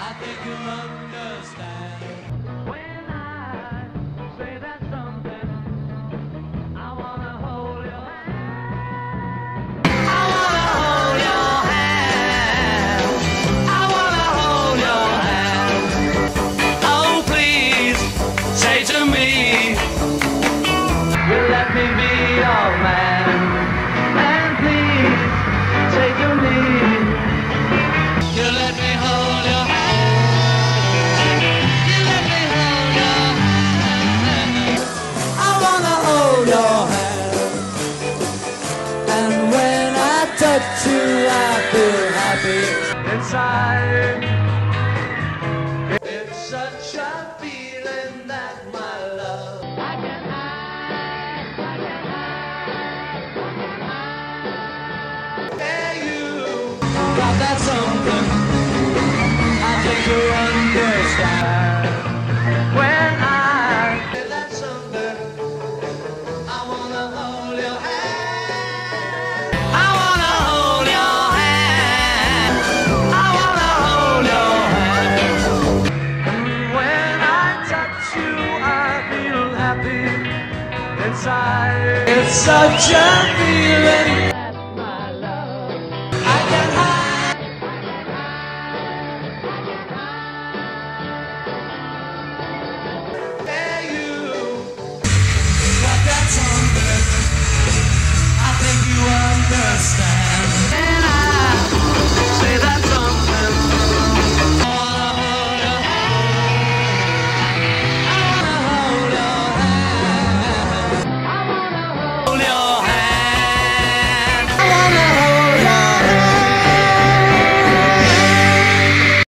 I think you'll understand when I say that something. I wanna hold your hand. I wanna hold your hand. I wanna hold your hand. Oh, please say to me, you let me be your man. And please say to me, you let me hold your hand. You let me hold your hand. I wanna hold your hand. And when I touch you, I feel happy inside. It's such a feeling that my love I can hide, I can hide, I can hide. Hey, you got that something I think you understand. When I say that something, I wanna hold your hand. I wanna hold your hand. I wanna hold your hand. And when I touch you, I feel happy inside. It's such a feeling that my love I can hide. Hey, you got that something I think you understand. And I say that